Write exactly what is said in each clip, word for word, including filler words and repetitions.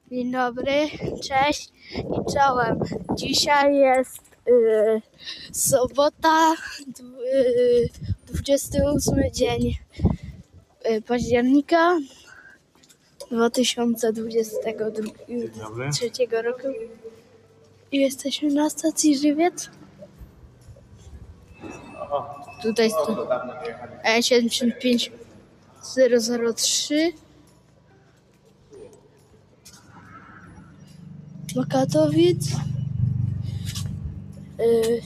Dzień dobry, cześć i czołem. Dzisiaj jest yy, sobota, yy, dwudziesty ósmy dzień yy, października dwa tysiące dwudziestego trzeciego roku. I jesteśmy na stacji Żywiec. Tutaj jest E siedemdziesiąt pięć zero zero trzy. Do Katowic. Yy.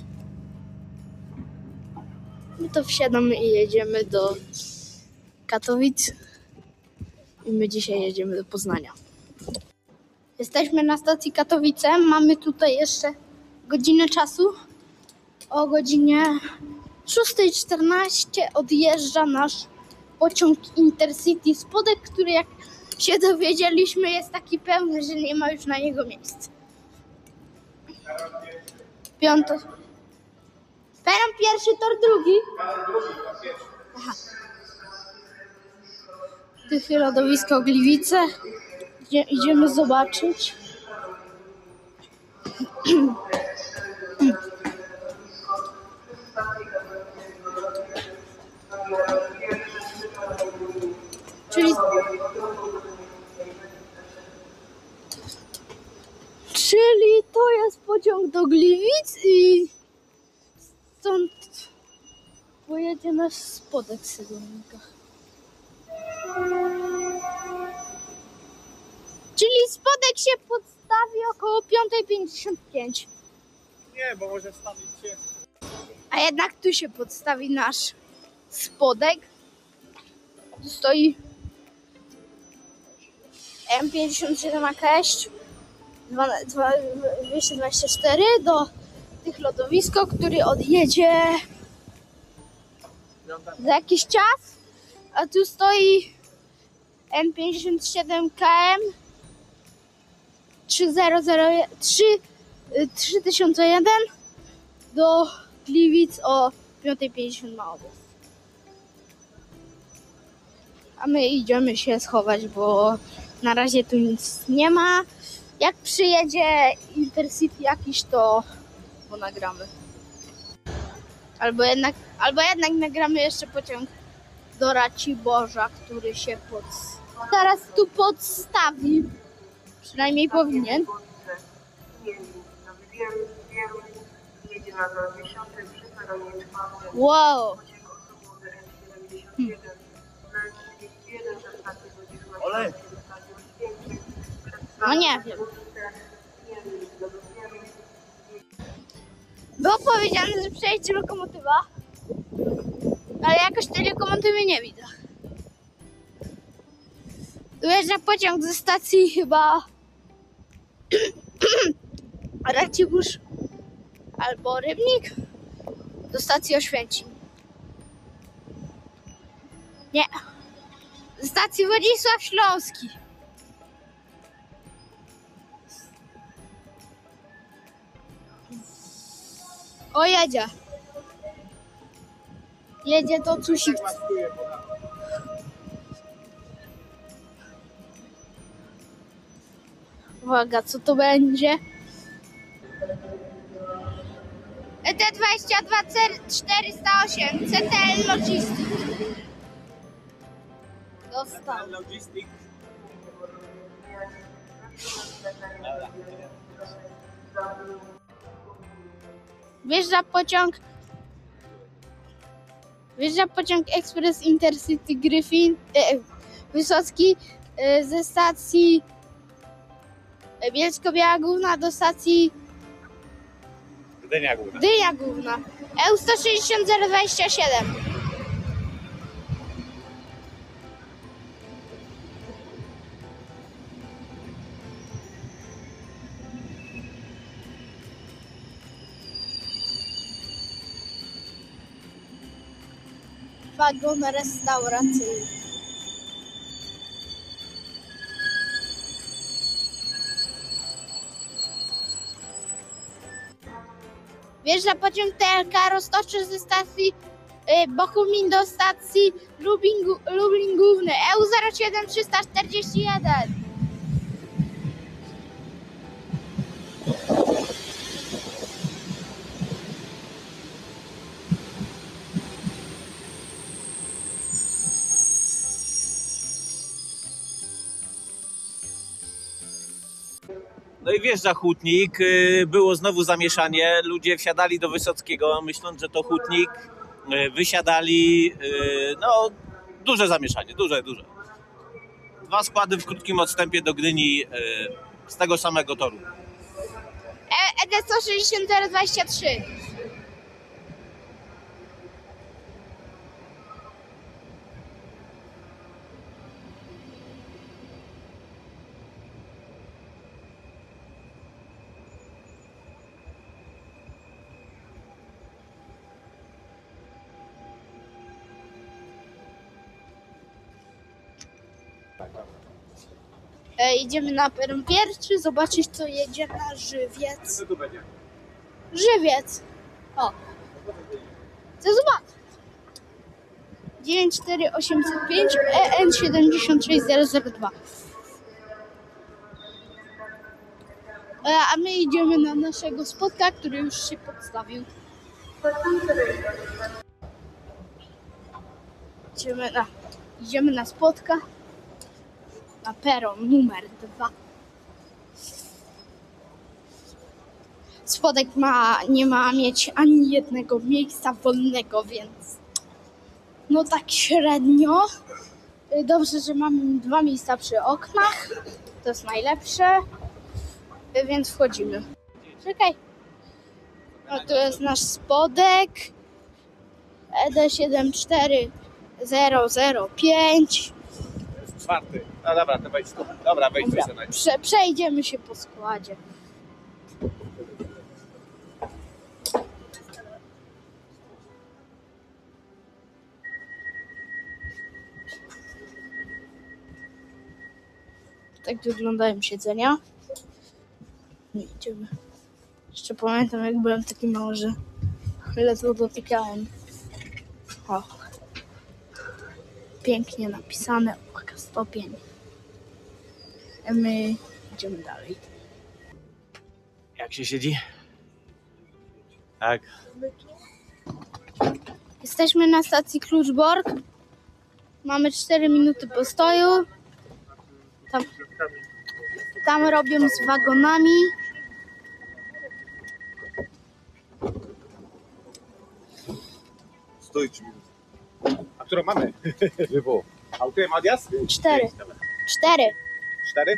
My to wsiadamy i jedziemy do Katowic. I my dzisiaj jedziemy do Poznania. Jesteśmy na stacji Katowice. Mamy tutaj jeszcze godzinę czasu. O godzinie szósta czternaście odjeżdża nasz pociąg Intercity Spodek, który, jak się dowiedzieliśmy, jest taki pełny, że nie ma już na niego miejsca. Piąto. Peron pierwszy, tor drugi. Aha. Tychy, lodowisko Gliwice. Idzie, idziemy zobaczyć. Czyli Czyli to jest pociąg do Gliwic i stąd pojedzie nasz Spodek w Sydonikach. Czyli Spodek się podstawi około piąta pięćdziesiąt pięć. Nie, bo może stawić się. A jednak tu się podstawi nasz Spodek. Tu stoi M pięćdziesiąt siedem A K S dwieście dwadzieścia cztery do tych lodowisko, który odjedzie za jakiś czas, a tu stoi M pięćdziesiąt siedem K M trzy tysiące jeden do Gliwic o piąta pięćdziesiąt ma odjazd. A my idziemy się schować, bo na razie tu nic nie ma. Jak przyjedzie Intercity jakiś, to bo nagramy. Albo jednak, albo jednak nagramy jeszcze pociąg do Raciborza, który się pod... zaraz tu podstawi. Przynajmniej powinien. Wow! Hmm. Ole! No nie wiem. Było powiedziane, że przejedzie lokomotywa, ale jakoś tej lokomotywy nie widzę. Dojeżdża pociąg ze stacji chyba Racibórz albo Rybnik do stacji Oświęcim. Nie. Do stacji Wodzisław Śląski. O, jedzie. Jedzie to Cusik. Uwaga, co to będzie? E T dwadzieścia dwa czterysta osiem C T L Logistic. Dostał. Logistic. Wjeżdża pociąg Wjeżdża pociąg Express Intercity Gryfin e, Wysocki e, ze stacji Bielsko-Biała Główna do stacji Gdynia Główna. Gdynia Główna. E U sto sześćdziesiąt zero dwadzieścia siedem. Wagon restauracyjny. Wjeżdża pociąg T L K Roztoczy ze stacji Bochumin do stacji Lublin, Lublin Główny E U zero siedem trzysta czterdzieści jeden. No i wjeżdża hutnik, było znowu zamieszanie, ludzie wsiadali do Wysockiego, myśląc, że to hutnik, wysiadali, no duże zamieszanie, duże, duże. Dwa składy w krótkim odstępie do Gdyni z tego samego toru. E D sto sześćdziesiąt zero dwadzieścia trzy. E, idziemy na peron pierwszy, zobaczyć co jedzie na Żywiec. Co tu będzie? Żywiec. O. Chcę zobaczyć. dziewięć cztery osiemset pięć E N siedemdziesiąt sześć zero zero dwa. E, a my idziemy na naszego spotka, który już się podstawił. Idziemy na, idziemy na spotka. Na peron numer dwa. Spodek ma, nie ma mieć ani jednego miejsca wolnego, więc no tak średnio. Dobrze, że mamy dwa miejsca przy oknach. To jest najlepsze. Więc wchodzimy. Czekaj. No to jest nasz spodek. E D siedem cztery zero zero pięć. Czwarty. No dobra, to wejdź tu. Dobra, wejdź tu sobie. Prze przejdziemy się po składzie. Tak wyglądają siedzenia. Nie idziemy. Jeszcze pamiętam, jak byłem taki mały, że chwilę to dotykałem. O. Pięknie napisane, uwaga, stopień. A my idziemy dalej. Jak się siedzi? Tak. Jesteśmy na stacji Kluczbork. Mamy cztery minuty postoju. Tam, tam robią z wagonami. Stój trzy minuty. A którą mamy? Wywoł. A u której ma odjazd? Cztery. Cztery. Cztery?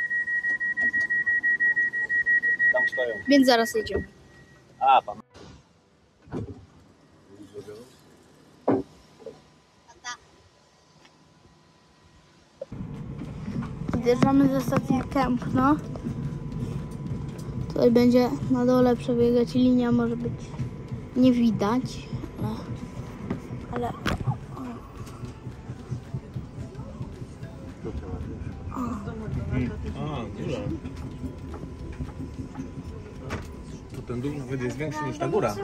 Tam stoją. Więc zaraz jedziemy. A, pan. Zjeżdżamy ze stacji Kępno. Tutaj będzie na dole przebiegać linia, może być nie widać, ale... A, duża. To ten dół nawet jest większy niż ta góra.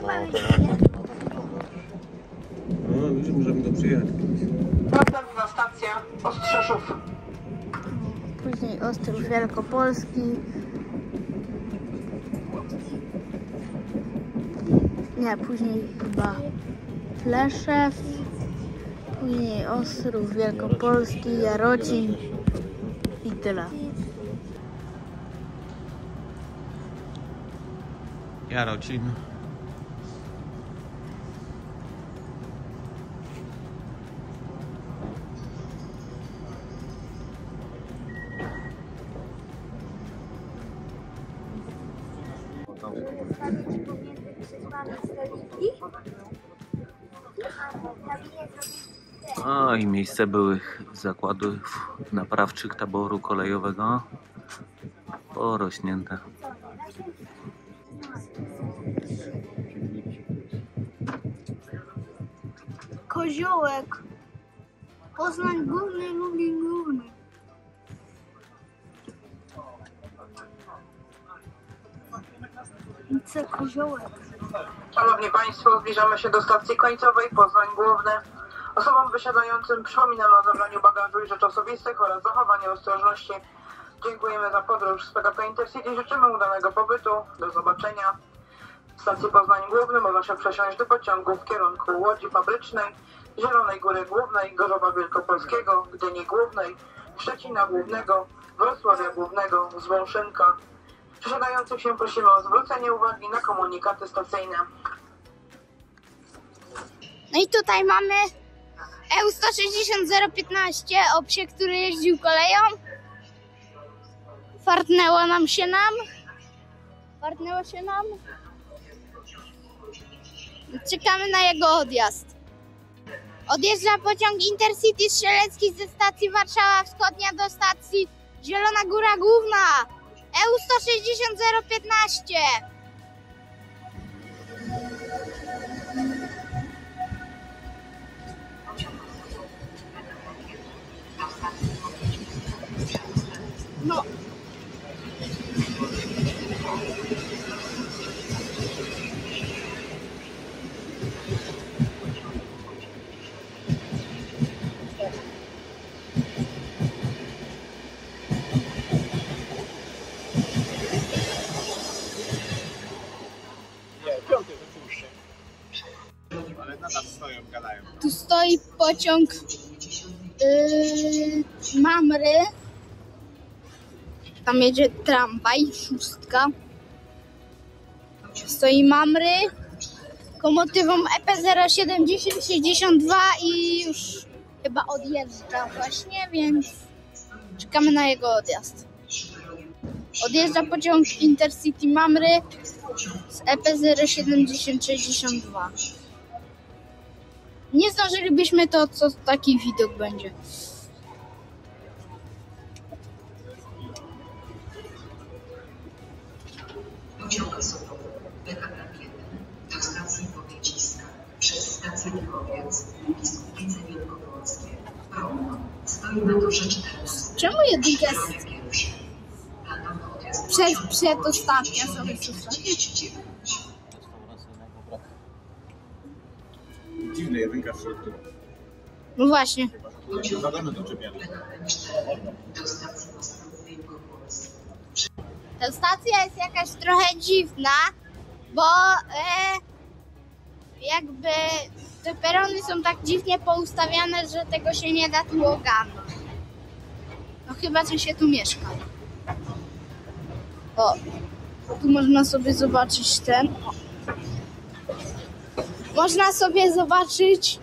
No, już możemy do przyjechać. Następna stacja Ostrzeszów. Później Ostrów Wielkopolski. Nie, później chyba Pleszew. Później Ostrów Wielkopolski, Jarocin i tyle. Jarocin. A i miejsce byłych zakładów naprawczych taboru kolejowego porośnięte. Koziołek. Poznań Główny, Lublin Główny. Co Koziołek? Szanowni Państwo, zbliżamy się do stacji końcowej Poznań Główny. Osobom wysiadającym przypominamy o zabraniu bagażu i rzeczy osobistych oraz zachowaniu ostrożności. Dziękujemy za podróż z P K P Intercity. Życzymy udanego pobytu. Do zobaczenia. W stacji Poznań Główny można się przesiąść do pociągu w kierunku Łodzi Fabrycznej, Zielonej Góry Głównej, Gorzowa Wielkopolskiego, Gdyni Głównej, Szczecina Głównego, Wrocławia Głównego, Zwolszynka, Przesiadających się prosimy o zwrócenie uwagi na komunikaty stacyjne. No i tutaj mamy E U sto sześćdziesiąt zero piętnaście, obsie, który jeździł koleją. Fartnęło nam się nam. Fartnęło się nam. Czekamy na jego odjazd. Odjeżdża pociąg Intercity Strzelecki ze stacji Warszawa Wschodnia do stacji Zielona Góra Główna. E U sto sześćdziesiąt zero piętnaście. No. Nie, piąty rzeczywiście. Ale na nas stoją, gadają. Tu stoi pociąg yy, Mamry. Tam jedzie tramwaj, szóstka. Stoi Mamry. Komotywą E P zero siedem dziesięć sześćdziesiąt dwa i już chyba odjeżdża właśnie, więc czekamy na jego odjazd. Odjeżdża pociąg Intercity Mamry z E P zero siedem dziesięć sześćdziesiąt dwa. Nie zdążylibyśmy, to co taki widok będzie. Pociąg osobowy P K P jeden do stacji Powieciska przez stację Lichowiec i Biskupice Wielkopolskie. Pełno. Stoi na torze czternaście. Czemu jedynka jest Planowy odjazd przed, pociągu przedostatnia sobie trzydzieści dziewięć. Dziwne jedynka w środku. No właśnie. Zadamy do czepiania. P K P cztery do stacji Ostrów Wielkopolski. Ta stacja jest jakaś trochę dziwna, bo e, jakby te perony są tak dziwnie poustawiane, że tego się nie da tu ogarnąć. No chyba, że się tu mieszka. O, tu można sobie zobaczyć ten. O. Można sobie zobaczyć.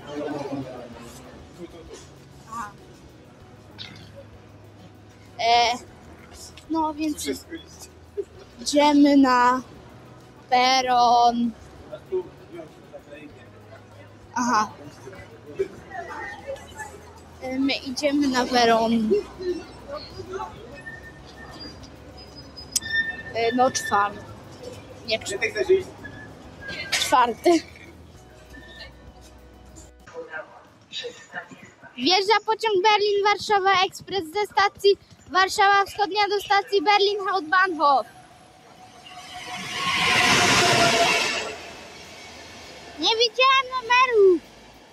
Aha. E, no więc idziemy na peron. Aha. E, My idziemy na peron. E, No czwarty. Nie czwarty. Czwarty. Wjeżdża pociąg Berlin-Warszawa Ekspres ze stacji Warszawa Wschodnia do stacji Berlin Hauptbahnhof. Nie widziałem numeru.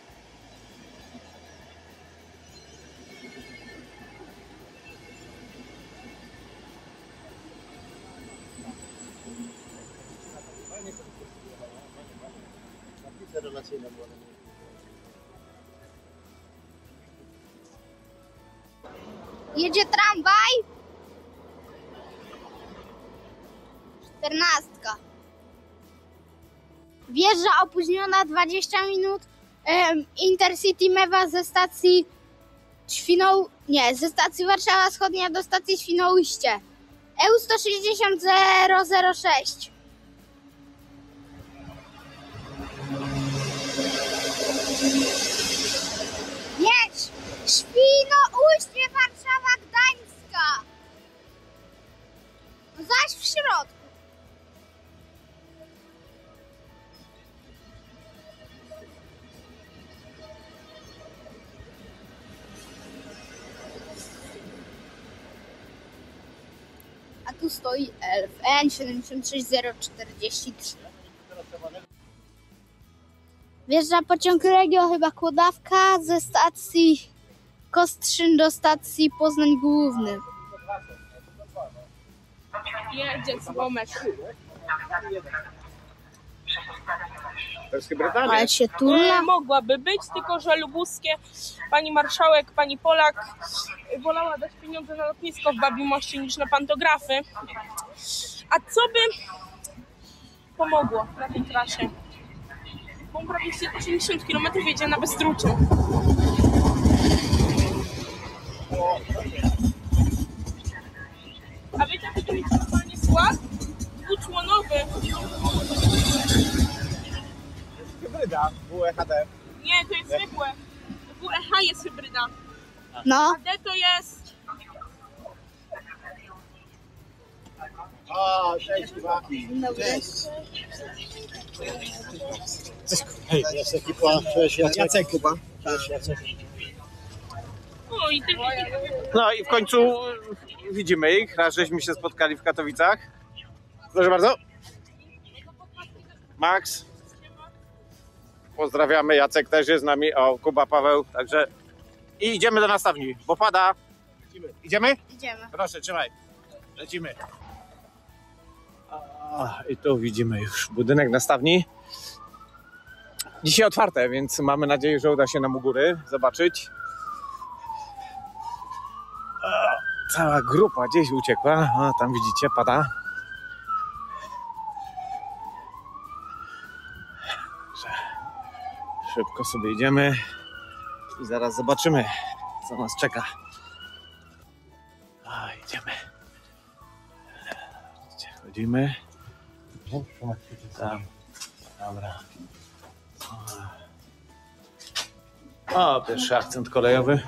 Jedzie tramwaj. Czternastka. Wjeżdża opóźniona dwadzieścia minut. Um, Intercity Mewa ze stacji Świnoł... Nie, ze stacji Warszawa Wschodnia do stacji Świnoujście. E U sto sześćdziesiąt zero zero sześć. Jedź! Świnoujście, Warszawa, Gdańska. Zaś w środku. A tu stoi L F N siedemdziesiąt sześć zero czterdzieści trzy. Wjeżdża pociąg Regio, chyba Kłodawka, ze stacji Kostrzyn do stacji Poznań Główny. Jedzie z Bomeszu. To jest Brytania. Ale się turla. Mogłaby być, tylko że lubuskie pani marszałek, pani Polak wolała dać pieniądze na lotnisko w Babim Moście niż na pantografy. A co by pomogło na tej trasie? Bo prawie osiemdziesiąt kilometrów jedzie na Bezdrucie. A wiecie, jaki to jest normalnie skład? Dwuczłonowy. Hybryda, W E H D. Nie, to jest zwykłe. W E H jest hybryda. No, A D to jest... O, cześć, Kuba. cześć. Hej, jest ekipa. Cześć, Jacek. Jacek, Kuba. Cześć, Jacek. O, i tylko... No i w końcu widzimy ich. Raz żeśmy się spotkali w Katowicach. Proszę bardzo. Max. Pozdrawiamy. Jacek też jest z nami. O, Kuba, Paweł. Także i idziemy do nastawni, bo pada. Idziemy? Idziemy. Proszę, trzymaj. Lecimy. A, i tu widzimy już budynek nastawni. Dzisiaj otwarte, więc mamy nadzieję, że uda się nam u góry zobaczyć. A, cała grupa gdzieś uciekła. A, tam widzicie, pada. Że szybko sobie idziemy i zaraz zobaczymy, co nas czeka. A, idziemy. Gdzie chodzimy? Tam. Dobra. O, pierwszy akcent kolejowy.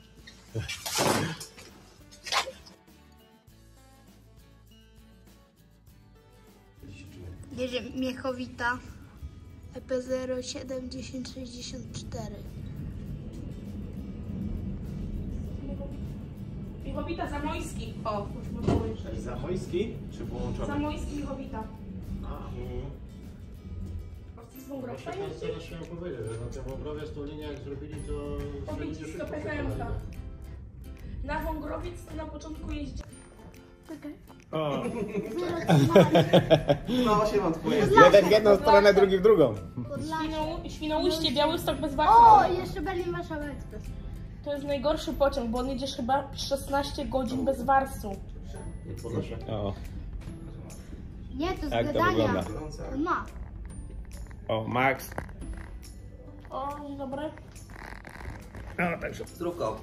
Jedzie Miechowita E P zero siedem dziesięć sześćdziesiąt cztery. Miechowita Zamojski. O, już można ujrzeć. Zamojski czy połączony? Zamojski Miechowita. Z Wągrowca Właśnie teraz chciałem powiedzieć, że na tym Wągrowie z tą linią jak zrobili, to Powiedz ludzie z szybko P K przejechali, M-ka. nie? Na Wągrowiec to na początku jeździ. Jeden w jedną stronę, drugi w drugą. Świną, Świnoujście, Białystok bez O, Warszawy. jeszcze Berlin Warszawa Ekspres. To jest najgorszy pociąg, bo on jedziesz chyba szesnaście godzin bez Warsu. O, Nie, to z jak to gadania. wygląda? On ma. O, Max. O, dzień dobry. No, także. Zdrówko.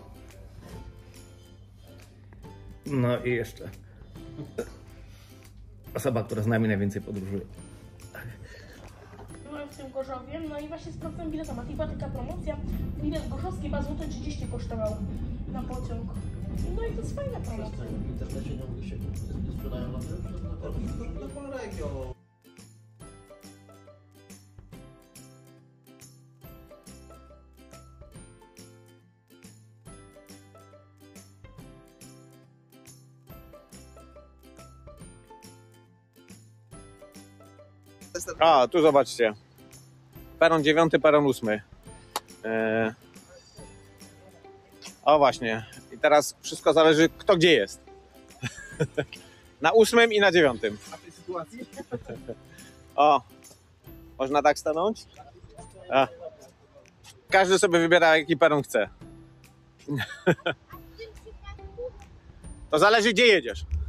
No i jeszcze osoba, która z nami najwięcej podróżuje. Byłem w tym Gorzowie, no i właśnie sprawdzam biletomat. I była taka promocja. Bilet gorzowski chyba złote trzydzieści kosztował na pociąg. No i to jest fajna promocja. W internecie nie mogli się nie sprzedają na tym, że na pewno na Polregio. A, tu zobaczcie. Peron dziewiąty, peron ósmy. Eee... O właśnie. I teraz wszystko zależy, kto gdzie jest. Na ósmym i na dziewiątym. A w tej sytuacji? O, można tak stanąć? A. Każdy sobie wybiera, jaki peron chce. To zależy, gdzie jedziesz.